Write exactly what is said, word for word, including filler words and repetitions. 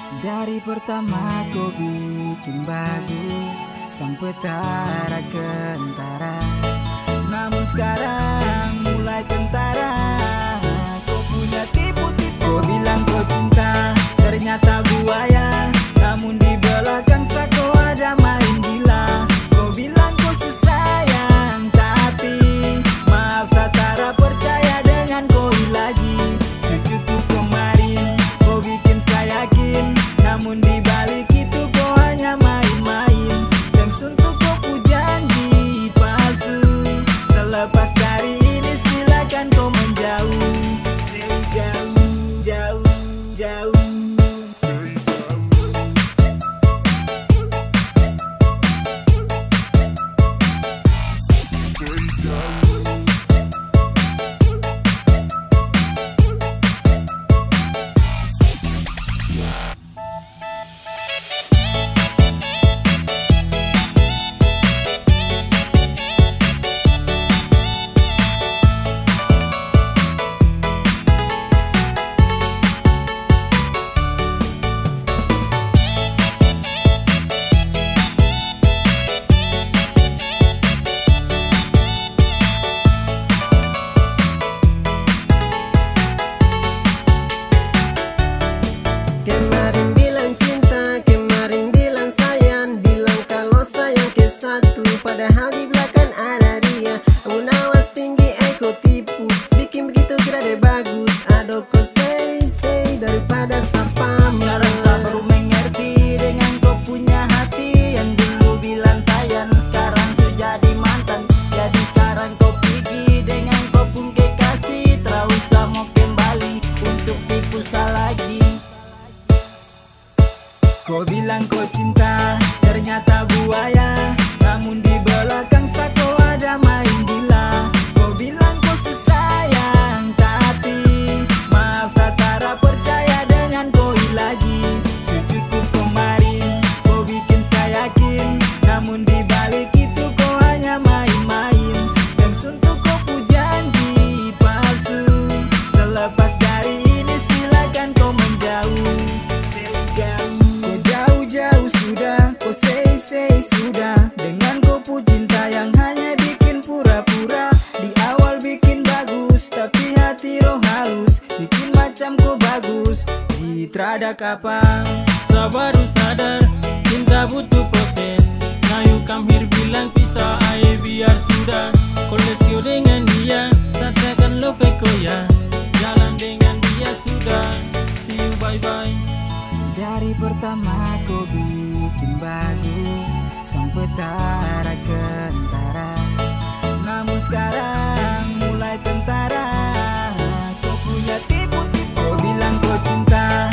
Dari pertama kau bikin bagus sang petara kentara, namun sekarang mulai tentara. Kau punya tipu-tipu. Kau bilang kau cinta, ternyata buaya. Namun di belakang kau ada main gila. Kau bilang kau sayang, tapi maaf saya tak percaya dengan kau lagi. Secukup kemarin kau bikin saya yakin, namun di balik itu kau hanya main-main. Dan suntuk kau ku janji palsu. Selepas dari ini silakan kau menjauh. Sejauh, jauh, jauh. Kemarin bilang cinta, kemarin bilang sayang, bilang kalau sayang ke satu, padahal di belakang ada dia. Namun awas tinggi eko tipu, bikin begitu kira deh bagus. Aduh kau say say daripada sapa. Sekarang saya baru mengerti dengan kau punya hati. Yang dulu bilang sayang, sekarang jadi mantan. Jadi sekarang kau pergi dengan kau pun kekasih. Tak usah mau kembali untuk tipu saya lagi. Kau bilang kau cinta, ternyata buaya. Namun di belakang kau ada main gila. Kau bilang kau sayang, tapi maaf saya tak percaya dengan kau lagi. Secukup kemarin kau bikin saya yakin, namun di balik itu kau hanya main-main. Dan suntuk kau ku janji palsu. Selepas dari ini silakan kau menjauh. Sejauh, jauh sudah, kau say say sudah. Dengan kau pu cinta yang hanya bikin pura-pura. Di awal bikin bagus, tapi hati roh halus. Bikin macam kau bagus, jitra ada kapan. Saya baru sadar, cinta butuh proses. Now you come here bilang pisah, ayo biar sudah. Koleksi dengan dia, katakan love eko ya. Jalan dengan dia sudah, see you bye bye. Dari pertama kau bikin bagus sang petara kentara, namun sekarang mulai tentara. Kau punya tipu-tipu. Kau bilang kau cinta,